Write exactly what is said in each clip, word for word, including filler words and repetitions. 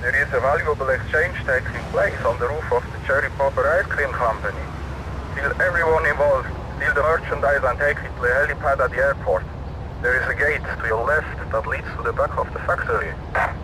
There is a valuable exchange taking place on the roof of the Cherry Popper Ice Cream Company. Steal everyone involved, steal the merchandise and take it to the helipad at the airport. There is a gate to your left that leads to the back of the factory.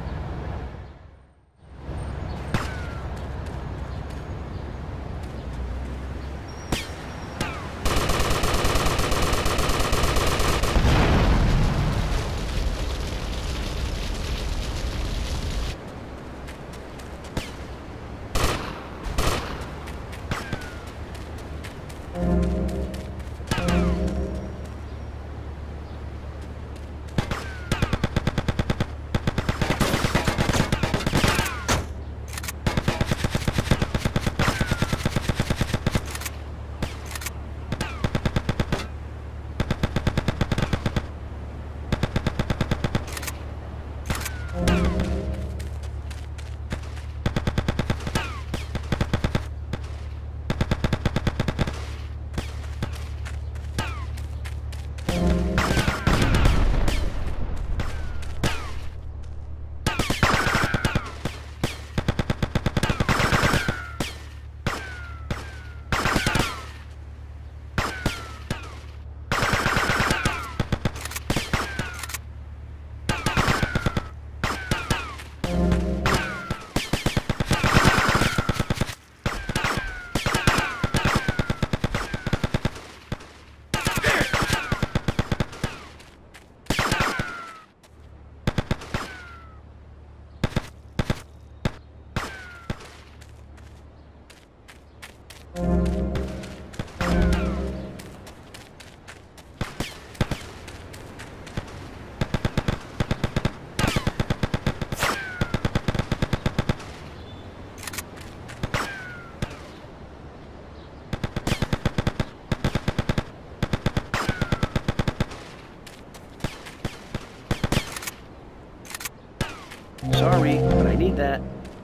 Sorry, but I need that.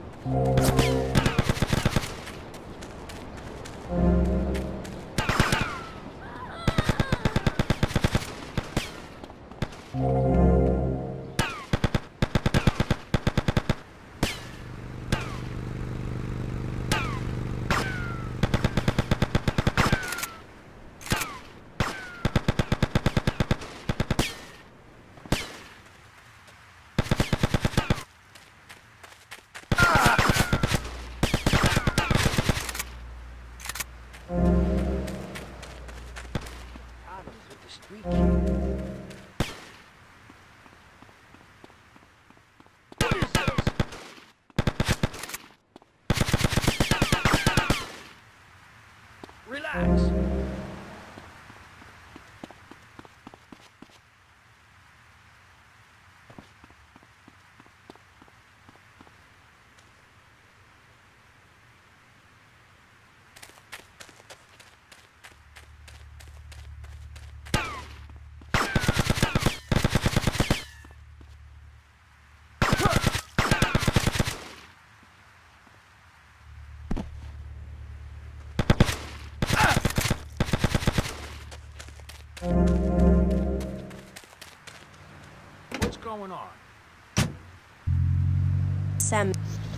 Relax. What's going on? Sam.